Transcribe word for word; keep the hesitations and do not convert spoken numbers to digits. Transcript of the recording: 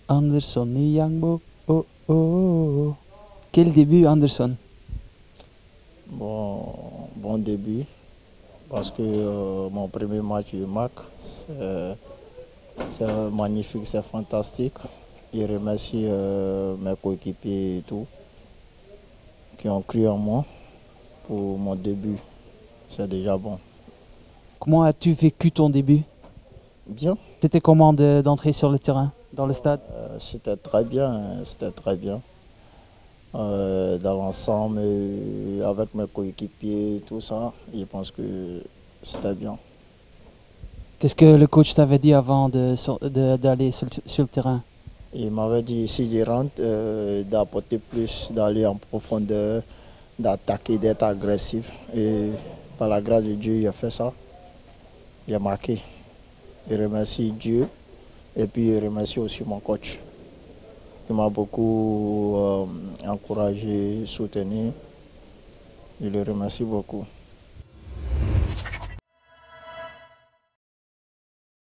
Anderson Nyangbo, oh, oh, oh. Quel début, Anderson? Bon, bon début, parce que euh, mon premier match du M A C, c'est magnifique, c'est fantastique. Je remercie euh, mes coéquipiers et tout, qui ont cru en moi pour mon début. C'est déjà bon. Comment as-tu vécu ton début? Bien, C'était comment de- d'entrer sur le terrain, dans le stade? euh, c'était très bien, hein, c'était très bien. Euh, dans l'ensemble, euh, avec mes coéquipiers, tout ça, je pense que c'était bien. Qu'est-ce que le coach t'avait dit avant de sur- de- d'aller sur, le- sur le terrain? Il m'avait dit, si je rentre, euh, d'apporter plus, d'aller en profondeur, d'attaquer, d'être agressif. Et par la grâce de Dieu, il a fait ça. Il a marqué. Je remercie Dieu et puis je remercie aussi mon coach. Il m'a beaucoup euh, encouragé, soutenu. Je le remercie beaucoup.